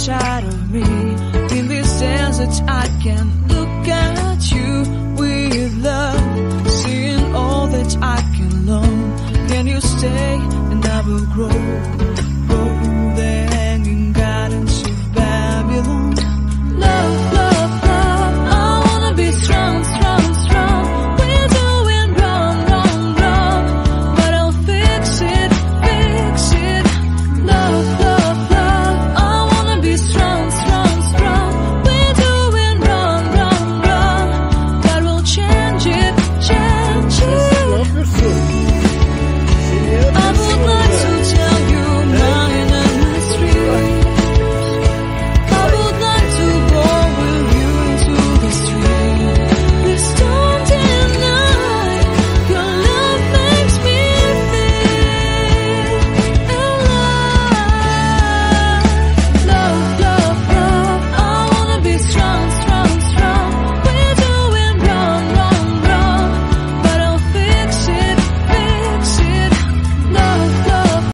inside of me. In this dance that I can look at you with love, seeing all that I can learn. Can you stay and I will grow?